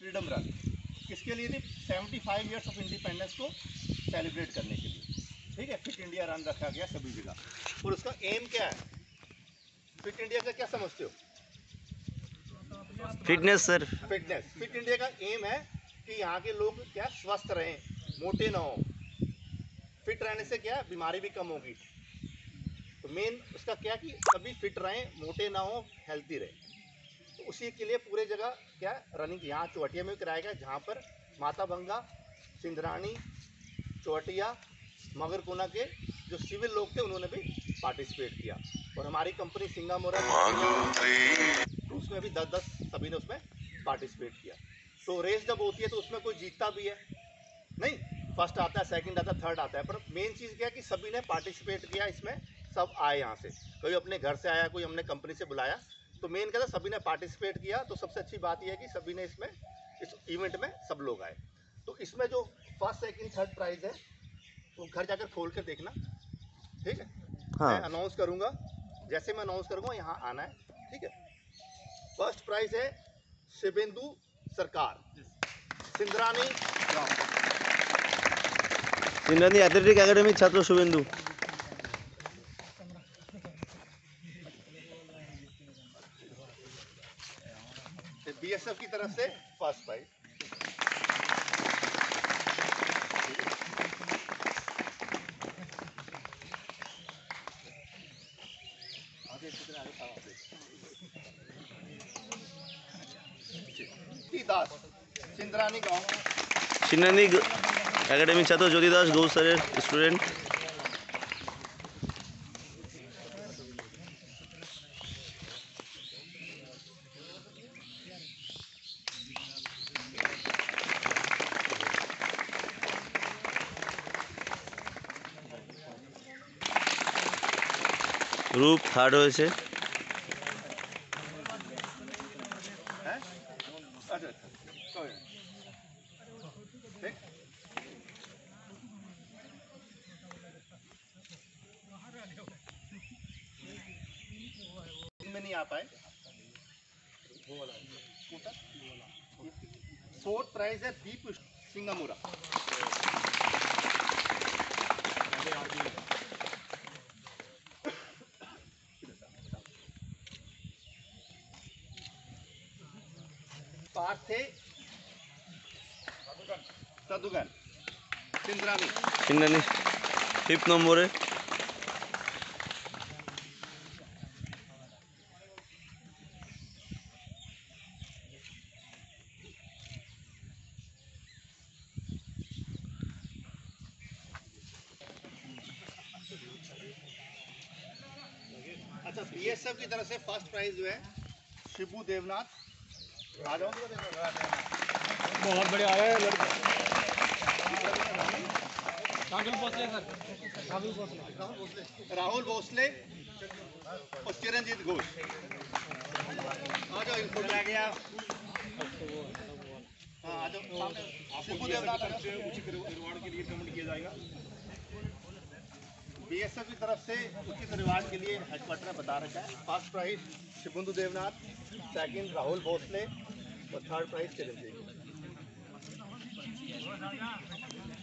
Freedom run. किसके लिए थी? 75 ईयर्स ऑफ इंडिपेंडेंस को सेलिब्रेट करने के लिए, ठीक है। फिट इंडिया रन रखा गया सभी जगह। और उसका एम क्या है? फिट इंडिया का क्या समझते हो? Fitness sir. Fitness. Fit India का एम है कि यहाँ के लोग क्या स्वस्थ रहें, मोटे ना हो। फिट रहने से क्या बीमारी भी कम होगी। तो मेन उसका क्या कि सभी फिट रहें, मोटे ना हो, हेल्थी रहें। तो उसी के लिए पूरे जगह क्या रनिंग यहाँ चौटिया में कराया गया, जहाँ पर माता भंगा, सिंधरानी, चौटिया, मगरकोना के जो सिविल लोग थे उन्होंने भी पार्टिसिपेट किया। और हमारी कंपनी सिंगामोरा उसमें भी 10-10 सभी ने उसमें पार्टिसिपेट किया। तो रेस जब होती है तो उसमें कोई जीतता भी है नहीं, फर्स्ट आता है, सेकंड आता है, थर्ड आता है, पर मेन चीज़ क्या है कि सभी ने पार्टिसिपेट किया इसमें। सब आए यहाँ से, कोई अपने घर से आया, कोई हमने कंपनी से बुलाया। तो मेन क्या था, सभी ने पार्टिसिपेट किया। तो सबसे अच्छी बात यह है कि सभी ने इसमें इस इवेंट में सब लोग आए। तो इसमें जो फर्स्ट सेकंड थर्ड प्राइज़ है वो घर जाकर खोल कर देखना, ठीक है। हाँ। मैं अनाउंस करूँगा, जैसे मैं अनाउंस करूँगा यहाँ आना है, ठीक है। फर्स्ट प्राइज़ है शिवेंदु सरकार, सिंधरानी एथलेटिक एकेडमी छात्र शुभेंदु। बीएसएफ की तरफ से फर्स्ट प्राइज। दास सिंधरानी गांव, सिंधरानी एकेडमी छात्र ज्योति दास गौ सर स्टूडेंट। रूप থার্ড হয়েছে। में नहीं आ पाए। फोर्थ प्राइज है दीप सिंगामुरा। पार्थ थे सदुगन सिंधरानी। सिंधरानी 5th নম্বরে। अच्छा, बीएसएफ की तरफ से फर्स्ट प्राइज जो है शिबू देवनाथ। आ जाओ, बहुत बढ़िया आ रहा है लड़का। राहुल भोसले और चिरंजीत घोष। आ जाओ, इनको ले गया। हाँ, आ जाओ। शिबू देवनाथ उचित रिवार्ड के लिए पेमेंट किया जाएगा। बीएसएफ की तरफ से उचित रिवाज के लिए हेडक्वार्टर में बता रखा है। First prize Shibundu Debnath, second Rahul Bhosle और थर्ड प्राइज चिरंजीवी।